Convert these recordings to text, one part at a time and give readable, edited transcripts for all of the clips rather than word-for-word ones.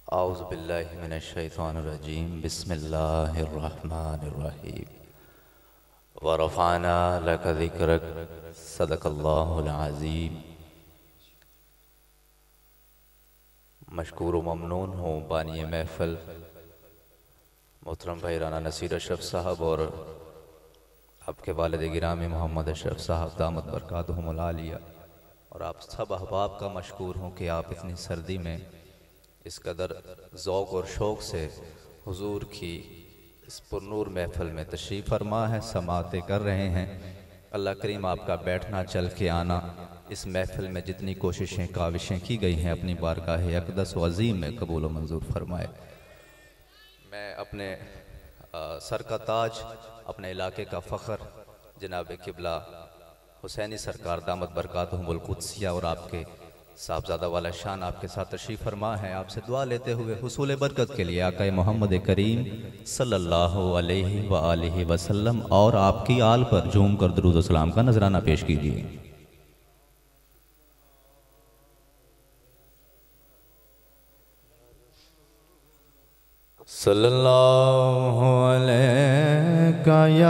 औज़ु बिल्लाहि मिनश्शैतानिर्रजीम बिस्मिल्लाहिर्रहमानिर्रहीम व रफ़अना लका ज़िक्रक सदक़ल्लाहुल अज़ीम। मशकूर व ममनून हूँ बानी महफ़िल मोहतरम भाई राना नसीर अशरफ साहब और आपके वालिद गिरामी मोहम्मद अशरफ साहब दामत बरकातहुमुल आलिया, और आप सब अहबाब का मशकूर हूँ कि आप इतनी सर्दी में इस कदर ज़ौक़ और शौक़ से हुजूर की इस पुरनूर महफ़िल में तशरीफ़ फरमा है, समातें कर रहे हैं। अल्लाह करीम आपका बैठना चल के आना, इस महफ़िल में जितनी कोशिशें काविशें की गई हैं अपनी बारगाह अक़दस व अज़ीम में कबूल व मंजूर फरमाए। मैं अपने सर का ताज, अपने इलाके का फ़ख्र जनाब क़िबला हुसैनी सरकार दामत बरकातहुमुल क़ुद्सिया और आपके साहबज़ादा वाला शान आपके साथ तशरीफ़ फरमा है। आपसे दुआ लेते हुए हुसूल बरकत के लिए आक़ाए मोहम्मद करीम सल्लल्लाहु अलैहि व आलिहि वसल्लम और आपकी आल पर झूम कर दुरूद व सलाम का नजराना पेश कीजिए। सल्लल्लाहु अलैका या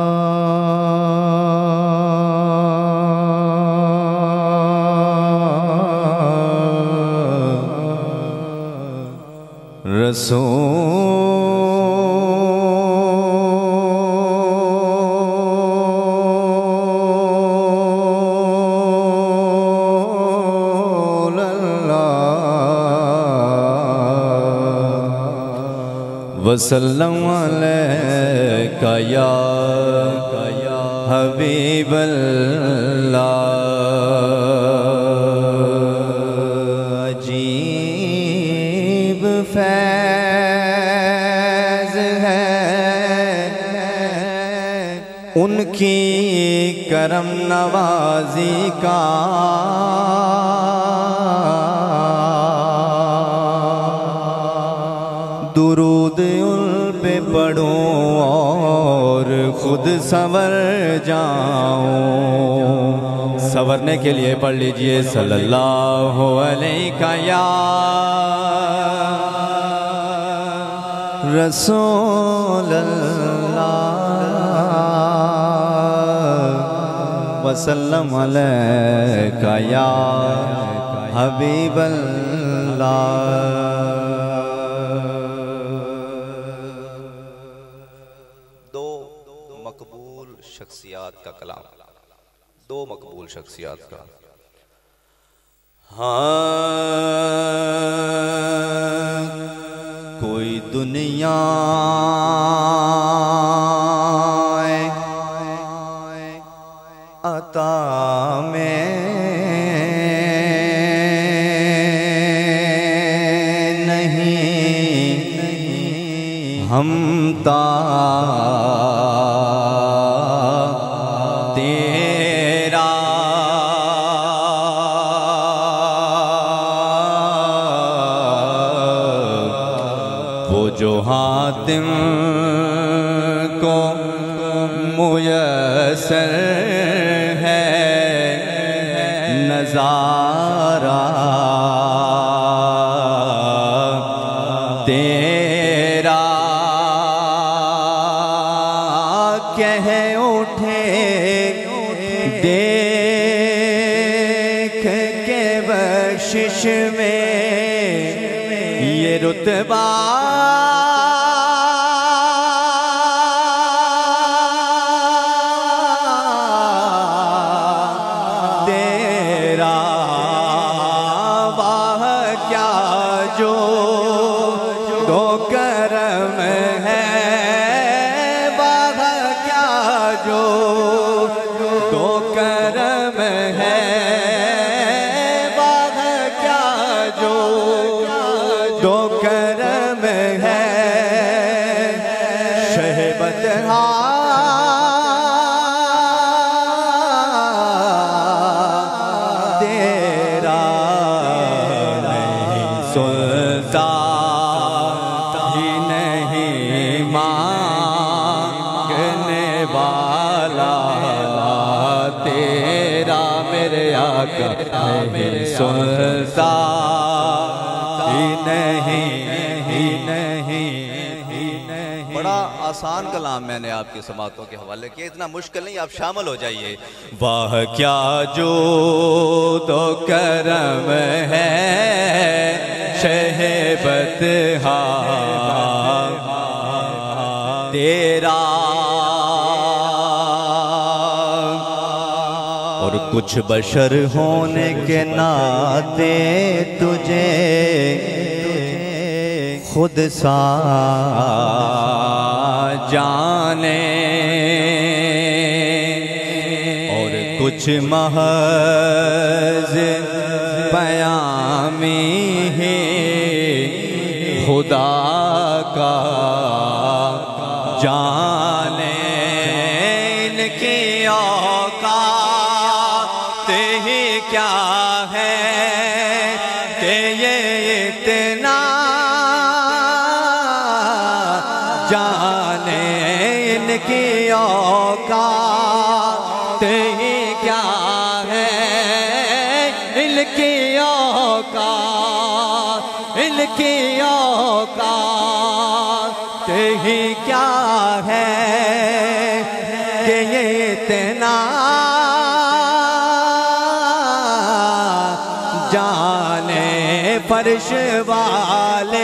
रसूल अल्लाह वसल्लम अलैका या हबीब अल्लाह। अजीब फैज़ है उनकी करम नवाजी का, दुरूद उन पे पढ़ूं और खुद संवर जाऊं। संवरने के लिए पढ़ लीजिए सल्लल्लाहु अलैका या रसूल अल्लाह वसल्लम अलैका या हबीब अल्लाह। शख्सियात का कलाम, दो मकबूल शख्सियात का। हाँ, कोई दुनिया अता में नहीं हमता जो हातिम को मुयस्सर है नज़ारा तेरा, कह उठे देख के बख्शिश में ये रुतबा सुनता ही नहीं नहीं बड़ा आसान कलाम मैंने आपकी समातों के हवाले किया, इतना मुश्किल नहीं, आप शामिल हो जाइए। वाह क्या जो तो करम है शहबत तेरा, और कुछ बशर होने के नाते तुझे खुद सा जाने, और कुछ महज बयामी है खुदा का जाने, इनकी औकात ही क्या है कि ये इतना जाने, इनकी औकात ही क्या है, इनकी औकात, इनकी औकात ही क्या है कि ये इतना जाने। फर्श वाले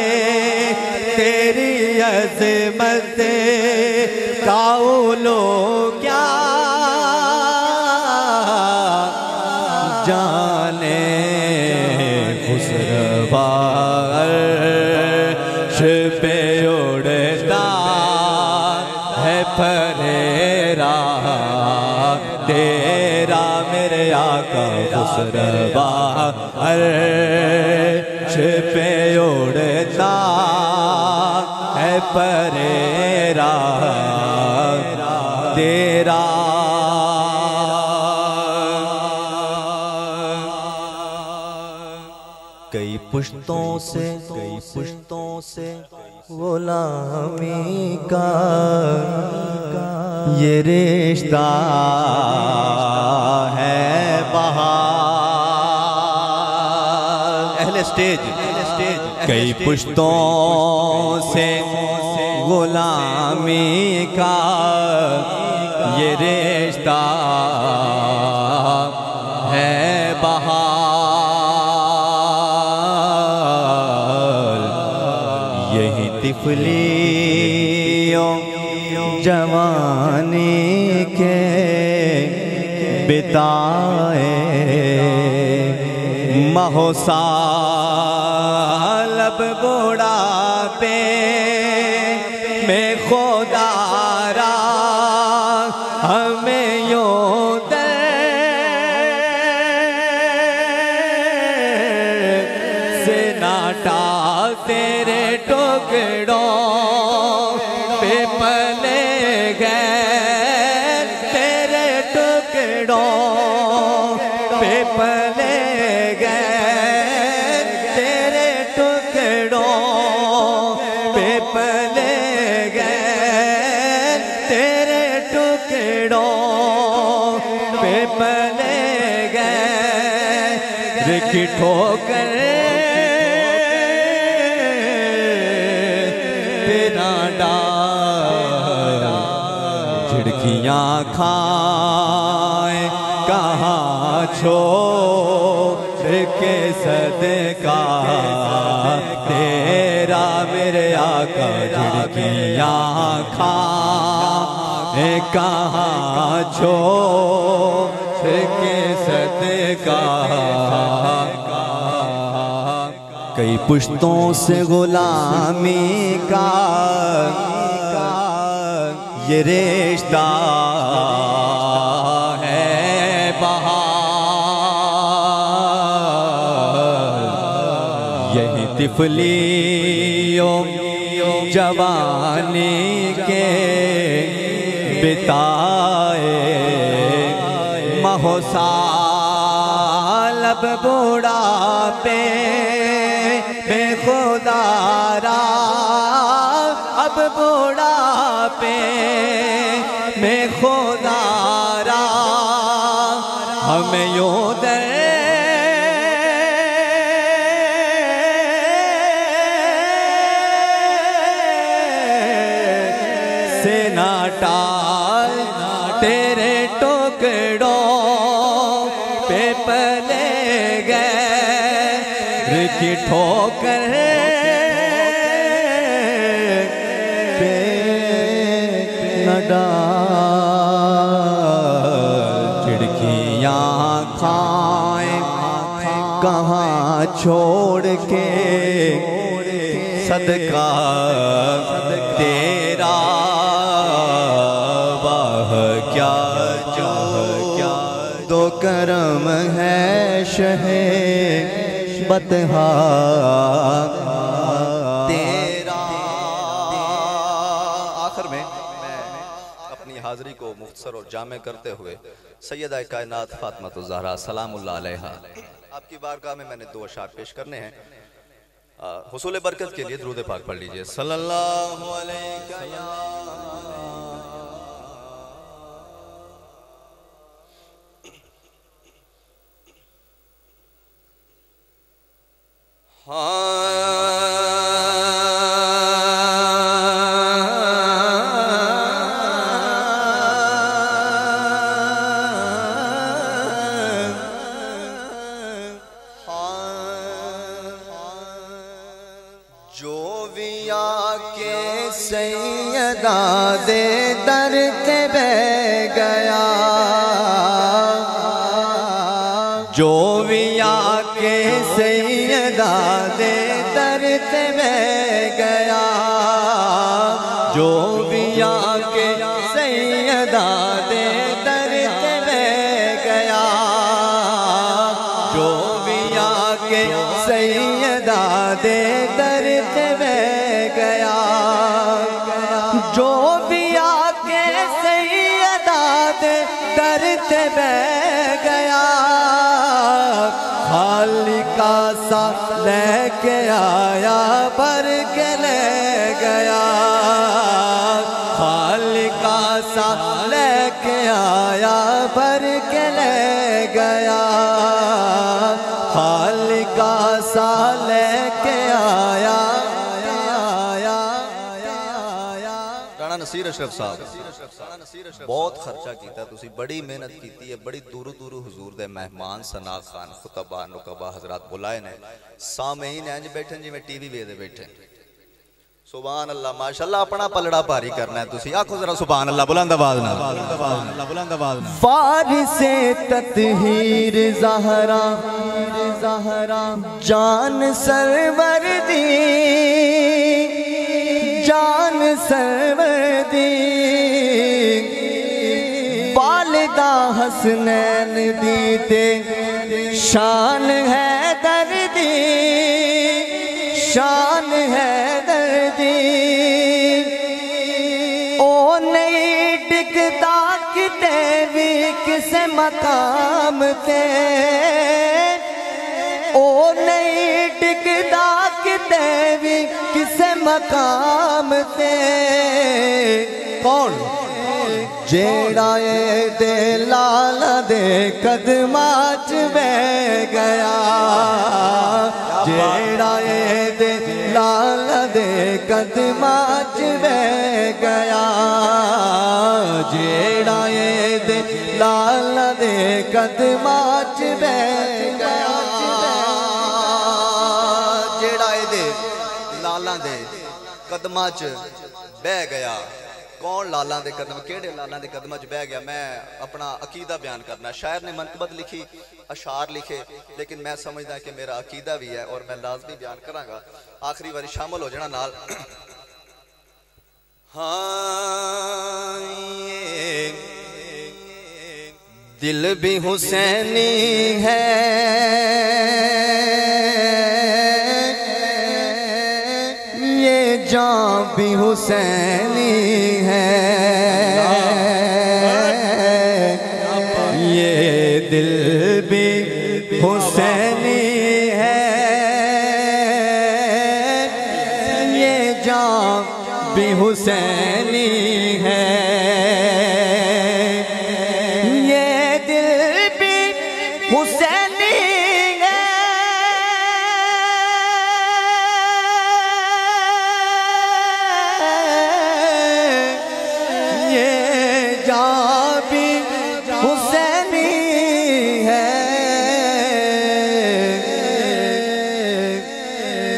तेरी अज़मत का उलो क्या जाने, खुसरवा अर्श पे उड़ता है फरेरा तेरा मेरे आका, खुसरवा अर्श पे उड़ता है फरेरा तेरा। कई पुश्तों से गुलामी का ये रिश्ता है बहार। अहले स्टेज कई पुश्तों से गुलामी का ये रिश्ता है बहार। यही तिफलियों जवानी के बिताए महोसाल, अब बुढ़ापे में खुदारा हमें यूं से नाटा, तेरे टुकड़ों पे पले गए, तेरे टुकड़ों पे पले गए, तेरे टुकड़ों पे पले गए, तेरे टुकड़ों पे पले गए। रिकी ठोकर झिड़कियाँ खाए कहाँ छोड़ के सदका तेरा मेरे आका, झिड़कियाँ खाए कहाँ छोड़ के सदका। कई पुश्तों से गुलामी का ये रिश्ता है बहार। यही तिफलियों जवानी के बिताए महोसाल, अब बुढ़ापे में खुदारा, अब बुढ़ापे में खुदारा हमें यूं से ना टाल तेरे टुकड़ों पे पले गए की ठोकर पे न डाल। चिड़कियाँ खाएं कहाँ छोड़ के सदका तेरा वाह क्या जो दो करम है शहे बतहा तेरा। आखिर में मैं अपनी हाज़िरी को मुख्तसर और जामे करते हुए सैयदा कायनात फातिमा ज़हरा सलामुल्लाह अलैहा आपकी बारगाह में मैंने 2 अशार पेश करने हैं। हुसूल बरकत के लिए दुरूद पाक पढ़ लीजिए। सल्लल्लाहु अलैहि जो भी आके सैयदा दे दर के बह गया, जो भी आके सैयदा दे दर के बह गया, जो भी आके सैयदा दे दर के बह गया, जो भी आके सैयदा दे दर के बह गया, जो भी आके सैयदा दे दर के बह गया, खाली का सा लेके आया भर के ले गया, खाली का सा लेके आया भर के ले गया, खाली का सा लेके आया। राणा नसीर अशरफ साहब बहुत खर्चा किया, तुसी बड़ी मेहनत की है, बड़ी दूर दूर हुजूर दे मेहमान सना खान खुतबा नुकबा हजरात बुलाए ने, सामईन इंज बैठे जिवें टीवी वेखदे बैठे। सुभान अल्लाह माशाअल्लाह, अपना पलड़ा भारी करना है, तुसी आखो जरा सुभान अल्लाह बुलंद आवाज नाल। फारिसे तत्हीर ज़हरा जान सरवर दी, जान सरवर दी, वालिदा हसनैन दी ते शान है दर्दी, शान है दर्दी, ओ नहीं टिकता किते भी किसे मकाम ते, ओ नहीं टिकता किते भी किसे मकाम ते। कौन? जेड़ा ए दे लाला दे कदमां च बह गया, जेड़ा ए दे लाला दे कदमां च बह गया, जेड़ा ए दे लाला दे कदमां च बह गया, जेड़ा ए दे लाला दे कदमां च बह गया। कौन लाला दे कदम, केड़े लाला दे कदमां च बह गया? मैं अपना अकीदा बयान करना, शायर ने मनकबत लिखी, अशार लिखे, लेकिन मैं समझदा कि मेरा अकीदा भी है और मैं लाजमी बयान करांगा। आखिरी बारी शामिल हो जाना नाल। हाँ ये दिल भी हुसैनी है, ये जान भी हुसैनी है, ये दिल भी हुसैनी है, ये जान भी हुसैनी है, ये दिल भी हुसैनी है,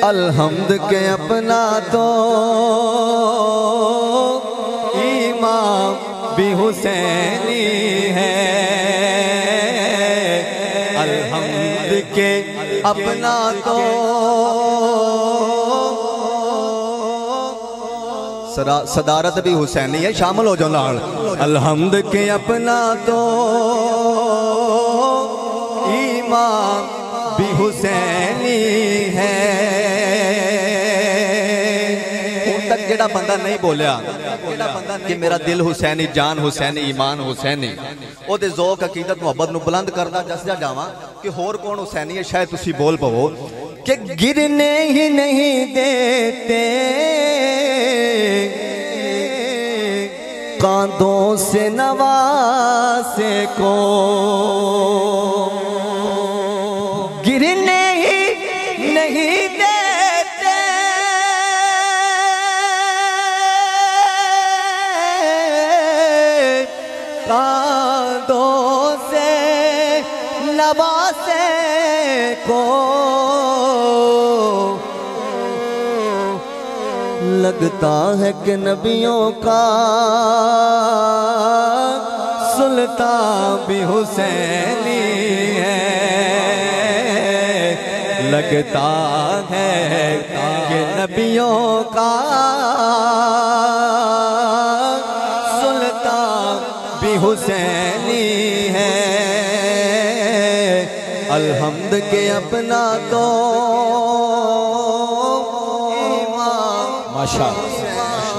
अलहम्द के अपना तो इमाम भी हुसैनी है। अलहम्द के अपना तो सदारत भी हुसैनी है, शामिल हो जाओ नाल। अलहम्द के अपना तो इमाम भी हुसैनी है। हुण तक जेड़ा बंदा नहीं बोलिया कि मेरा दिल हुसैनी, जान हुसैनी, ईमान हुसैनी, ओदे ज़ौक़ अकीदत मुहब्बत नूं बुलंद करदा दसदा जावां कि होर कौन हुसैनी है, शायद तुसी बोल पवो कि गिरने ही नहीं देते कांधों से नवासे को, गिरने ही नहीं देते कांधों से नवासे को। लगता है कि नबियों का सुल्तान भी हुसैनी है। लगता है कि नबियों का सुल्तान भी हुसैनी है। अलहम्द के अपना तो माशाअल्लाह।